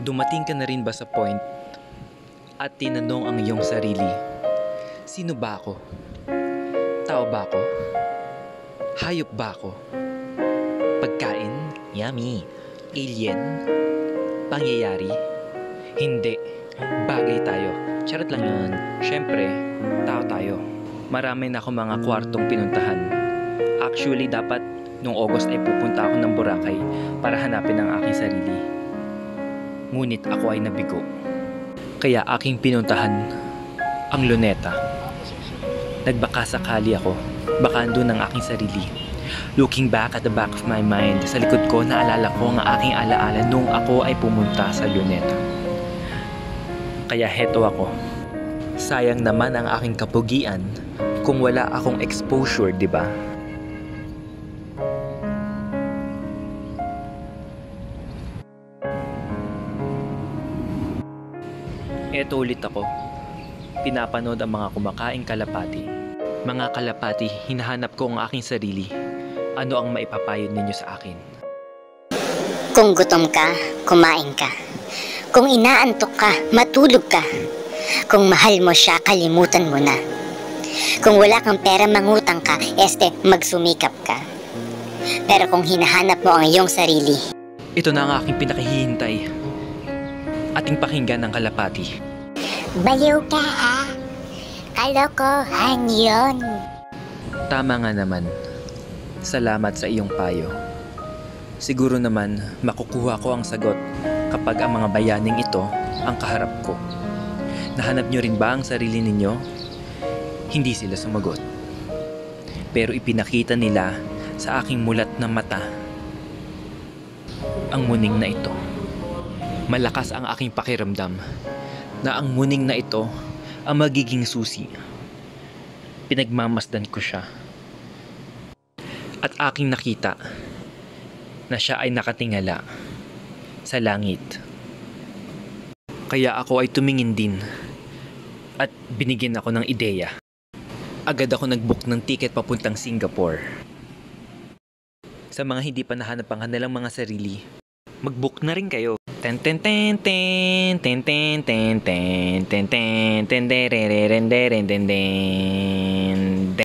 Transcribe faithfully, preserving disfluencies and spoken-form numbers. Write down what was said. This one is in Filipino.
Dumating ka na rin ba sa point at tinanong ang iyong sarili, sino ba ako? Tao ba ako? Hayop ba ako? Pagkain? Yummy. Alien? Pangyayari? Hindi. Bagay tayo. Charot lang yun. Siyempre, tao tayo. Marami na ako mga kwartong pinuntahan. Actually, dapat nung August ay pupunta ako ng Boracay para hanapin ang aking sarili. Ngunit ako ay nabigo. Kaya aking pinuntahan ang Luneta. Nagbaka sakali ako. Baka andun ang aking sarili. Looking back at the back of my mind, sa likod ko naalala ko ang aking alaala nung ako ay pumunta sa Luneta. Kaya heto ako. Sayang naman ang aking kapugian kung wala akong exposure, di ba? Eto ulit ako. Pinapanood ang mga kumakaing kalapati. Mga kalapati, hinahanap ko ang aking sarili. Ano ang maipapayo ninyo sa akin? Kung gutom ka, kumain ka. Kung inaantok ka, matulog ka. Kung mahal mo siya, kalimutan mo na. Kung wala kang pera, mangutang ka, este, magsumikap ka. Pero kung hinahanap mo ang iyong sarili, ito na ang aking pinakahihintay. Ating pakinggan ng kalapati. baliw ka ha? Kalokohan yun. Tama nga naman. Salamat sa iyong payo. Siguro naman makukuha ko ang sagot kapag ang mga bayaning ito ang kaharap ko. Nahanap nyo rin ba ang sarili ninyo? Hindi sila sumagot. Pero ipinakita nila sa aking mulat na mata ang muning na ito. Malakas ang aking pakiramdam na ang muning na ito ang magiging susi. Pinagmamasdan ko siya. At aking nakita na siya ay nakatingala sa langit. Kaya ako ay tumingin din at binigyan ako ng ideya. Agad ako nag-book ng ticket papuntang Singapore. Sa mga hindi pa nahanap ang kanilang mga sarili, mag-book na rin kayo. Ten ten ten ten ten ten ten ten ten ten ten ten ten ten ten ten